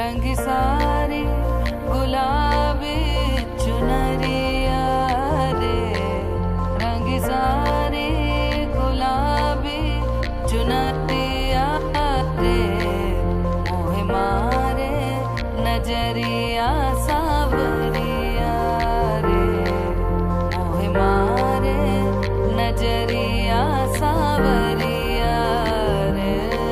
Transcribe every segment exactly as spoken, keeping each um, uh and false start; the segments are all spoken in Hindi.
रंग सारी गुलाबी चुनरिया रे, रंग सारी गुलाबी चुनरिया रे, मोहे मारे नजरिया सावरिया रे, मोहे मारे नजरिया सावरिया रे।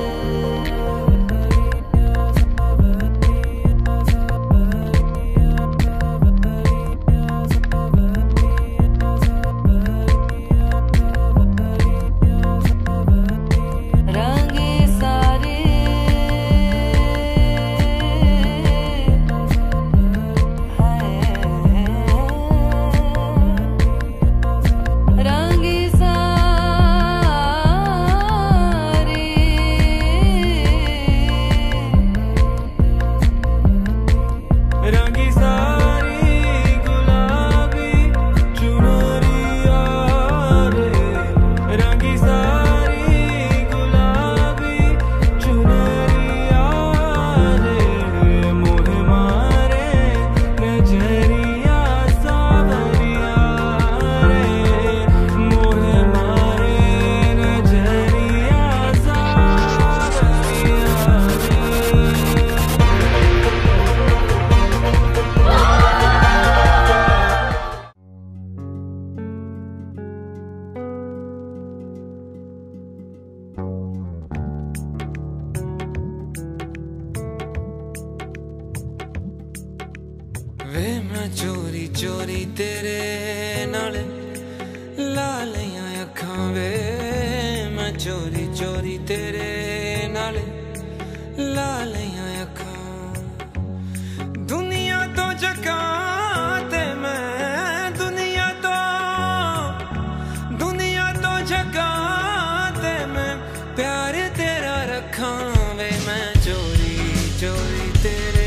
वे मैं चोरी चोरी तेरे नाल ला लिया अखां वे, मैं चोरी चोरी तेरे नाल ला लिया अखां। दुनिया तो जगा ते मैं दुनिया तो दुनिया तो जगा ते मैं प्यार तेरा रखां वे, मैं चोरी चोरी तेरे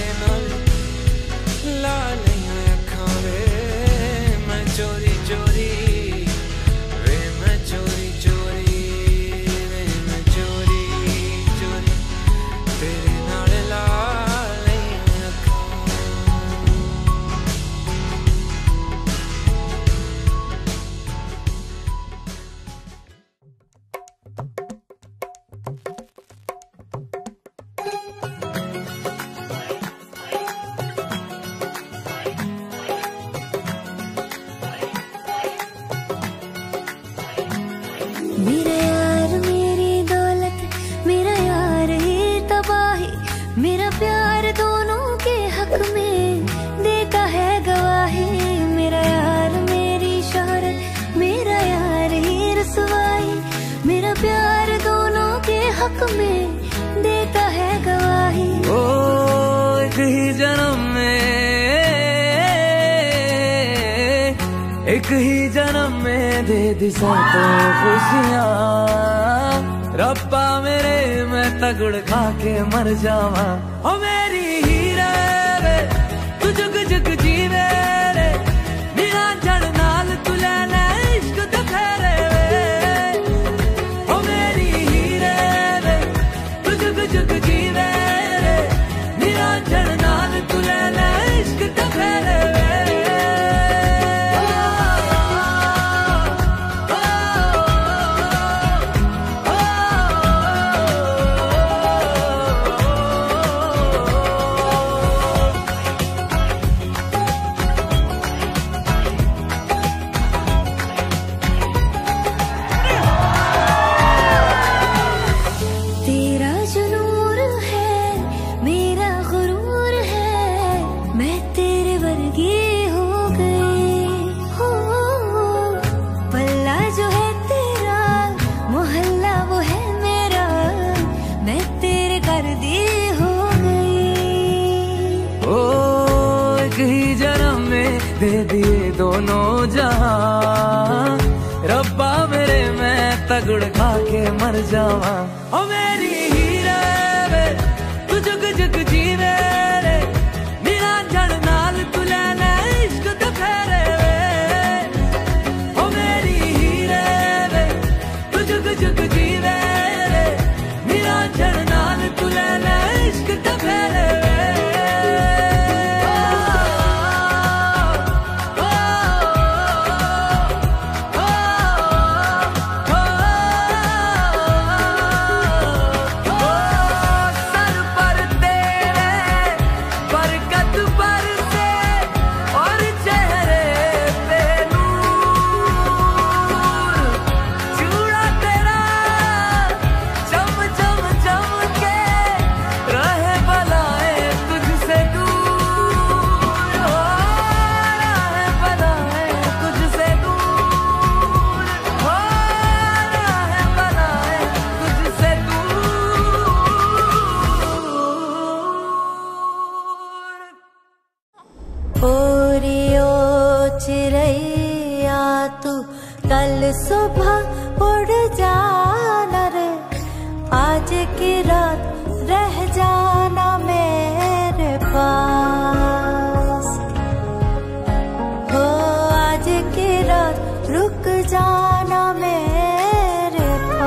ला लिया अखां वे, मैं चोरी चोरी वे, मैं चोरी चोरी वे, मैं चोरी चोरी तेरे नाल ला लिया अखां। मेरा यार मेरी दौलत, मेरा यार ही तबाही, मेरा प्यार दोनों के हक में देता है गवाही। मेरा यार मेरी शोहरत, मेरा यार ही रसवाई, मेरा प्यार दोनों के हक में देता है गवाही। ओ एक ही जन्म में, एक ही जन्म में दे दी सबको खुशियाँ, रब्बा मेरे मैं तगड़ खा के मर जावा। ओ मेरी हीरे वे तू जुग जुग जीवे रे, मेरा जड़ नाल तू ले ले इश्क दे फेरे वे। ओ मेरी हीरे वे तू जुग जुग जीवे रे, मेरा जड़ नाल तू ले ले इश्क दे फेरे वे। दे दिए दोनों जहां, रब्बा मेरे मैं तगड़ खा के मर जावा। ओ मेरी हीरे वे तू जुग जुग जीवे रे, मेरा जड़ नाल तू ले ले इश्क दे फेरे वे। ओ मेरी हीरे वे तू जुग जुग जीवे रे, मेरा जड़ नाल तू ले ले इश्क दे फेरे वे। सुबह उड़ जाना रे, आज की रात रह जाना मेरे पास। हो आज की रात रुक जाना मेरे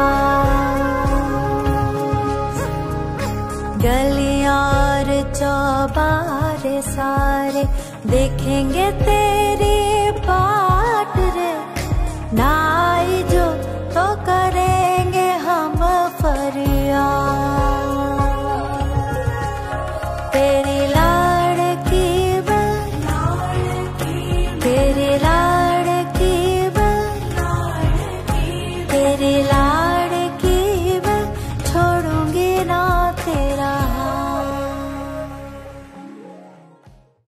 पास। गलियां और चौबारे सारे देखेंगे तेरी बाट रे, ना